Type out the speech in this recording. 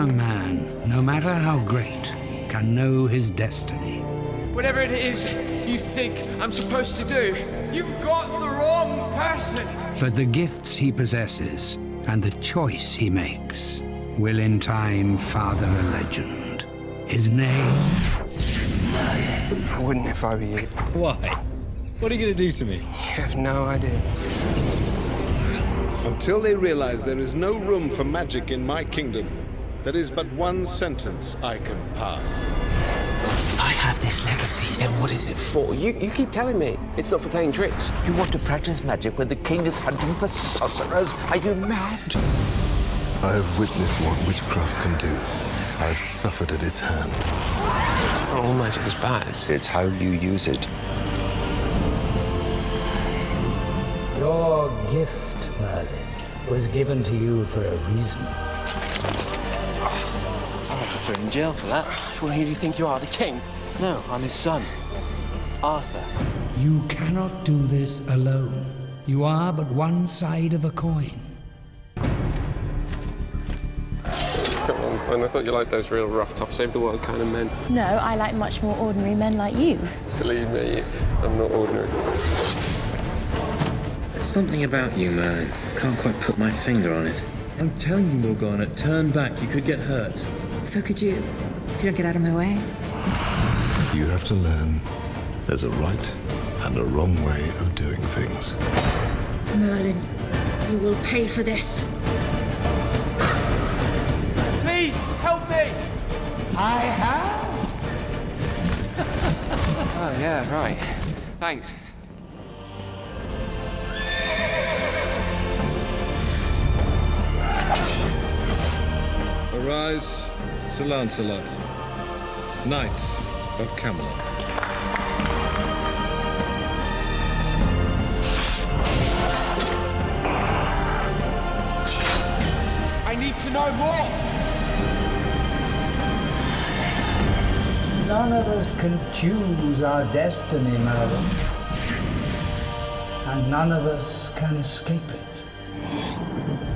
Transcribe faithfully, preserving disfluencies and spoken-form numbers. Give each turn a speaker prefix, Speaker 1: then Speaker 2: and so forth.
Speaker 1: young man, no matter how great, can know his destiny.
Speaker 2: Whatever it is you think I'm supposed to do, you've got the wrong person.
Speaker 1: But the gifts he possesses and the choice he makes will in time father a legend. His name?
Speaker 3: Merlin. I wouldn't if I were you.
Speaker 4: Why? What are you going to do to me?
Speaker 3: You have no idea.
Speaker 5: Until they realize there is no room for magic in my kingdom, there is but one sentence I can pass.
Speaker 3: If I have this legacy, then what is it for? You, you keep telling me it's not for playing tricks.
Speaker 6: You want to practice magic when the king is hunting for sorcerers? Are you mad?
Speaker 7: I have witnessed what witchcraft can do. I have suffered at its hand.
Speaker 3: Not all magic is bad.
Speaker 6: It's how you use it.
Speaker 1: Your gift, Merlin, was given to you for a reason.
Speaker 2: I'll put in jail for that.
Speaker 3: Well, who do you think you are, the king?
Speaker 2: No, I'm his son, Arthur.
Speaker 1: You cannot do this alone. You are but one side of a coin.
Speaker 3: Come on, Gwen. I thought you liked those real rough, tough, save the world kind of men.
Speaker 8: No, I like much more ordinary men like you.
Speaker 3: Believe me, I'm not ordinary.
Speaker 9: There's something about you, Merlin. Can't quite put my finger on it.
Speaker 4: I'm telling you, Morgana, turn back. You could get hurt.
Speaker 10: So could you. If you don't get out of my way.
Speaker 7: You have to learn there's a right and a wrong way of doing things.
Speaker 10: Merlin, you will pay for this.
Speaker 2: Please, help me!
Speaker 1: I have.
Speaker 3: Oh, yeah, right. Thanks.
Speaker 5: Arise, Sir Lancelot, Knight of Camelot.
Speaker 2: I need to know more!
Speaker 1: None of us can choose our destiny, Merlin. And none of us can escape it.